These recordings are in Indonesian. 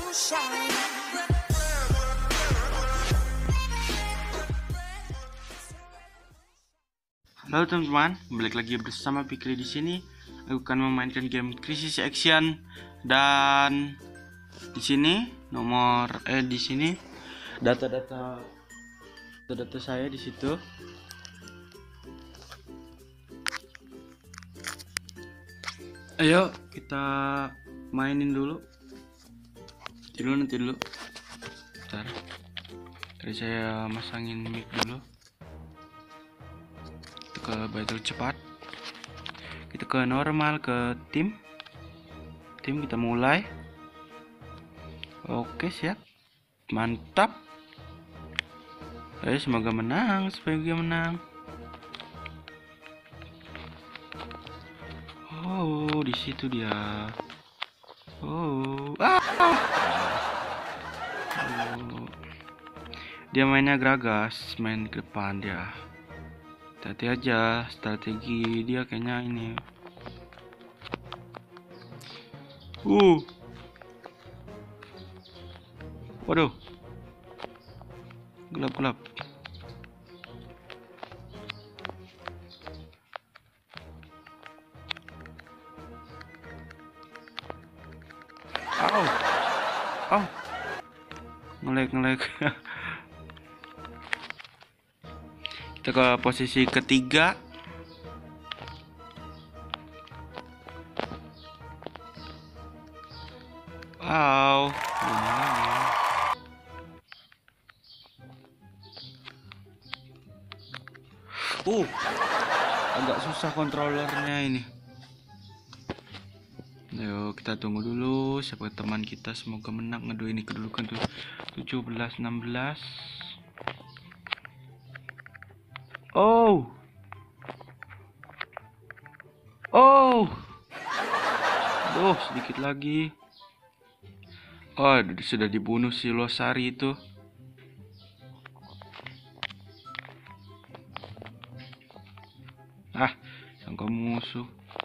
Halo teman-teman, balik lagi bersama Fikri di sini. Aku akan memainkan game Crisis Action dan di sini di sini data saya di situ. Ayo kita mainin dulu. Nanti dulu. Bentar. Tadi saya masangin mic dulu. Ke battle cepat, kita ke normal, ke tim kita mulai. Oke, siap, mantap. Semoga menang, Oh, di situ dia. Dia mainnya Gragas, main ke depan dia. Hati aja, strategi dia kayaknya ini. Waduh, gelap. Ngelek. Kita ke posisi ketiga. Agak susah kontrolernya ini. Ayo kita tunggu dulu siapa teman kita, semoga menang. Aduh, ini kedudukan tuh 17-16. Aduh, sedikit lagi. Sudah dibunuh si Losari itu. Sangka musuh.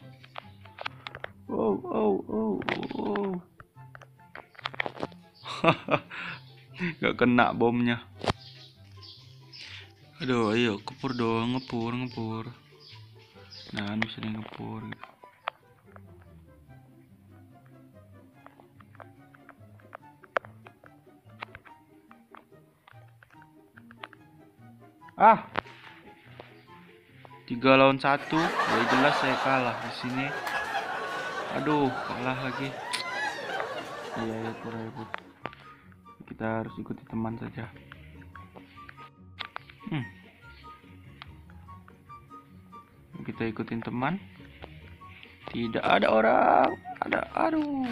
Gak kena bomnya. Aduh, ayo kepur dong, ngepur. Nah, bisa ngepur gitu. Tiga lawan 1, ya jelas saya kalah di sini. Aduh, kalah lagi. Iya, repot. Kita harus ikuti teman saja. Kita ikutin teman. Tidak ada orang. Aduh.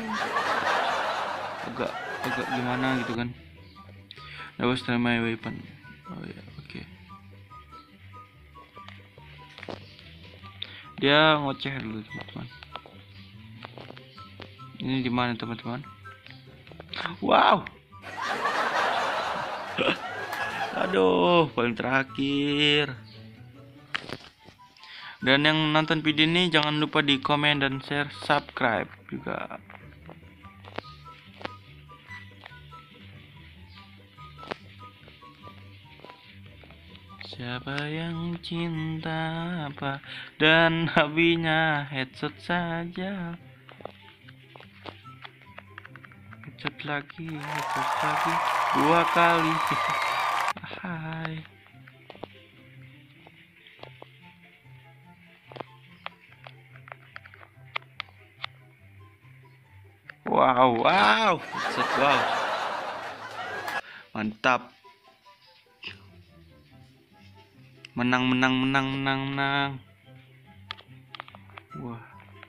Agak gimana gitu kan. That was my weapon. Oh ya, oke. Dia ngoceh dulu teman-teman. Ini di mana teman-teman? Wow. Aduh, paling terakhir. Dan yang nonton video ini jangan lupa di komen dan share, subscribe juga. Siapa yang cinta apa dan hobinya headshot saja. Headshot lagi 2 kali. Hai. Wow. Headshot, wow. Mantap. Menang. Wah.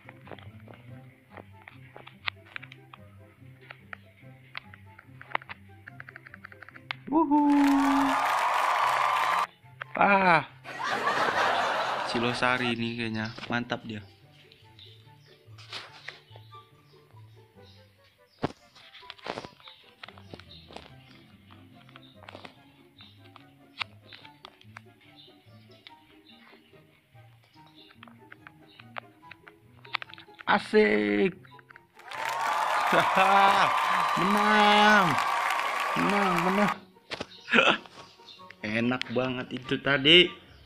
Si Losari ini kayaknya mantap dia. Asik. Menang, menang. Enak banget itu tadi.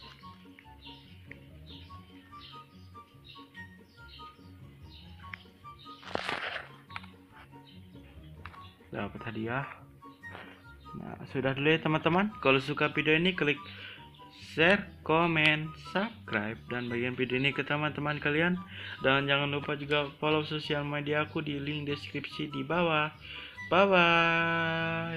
Dapat hadiah. Nah, sudah dulu ya teman-teman. Kalau suka video ini klik share, komen, subscribe, dan bagian video ini ke teman-teman kalian. Dan jangan lupa juga follow sosial media aku di link deskripsi di bawah. Bye bye.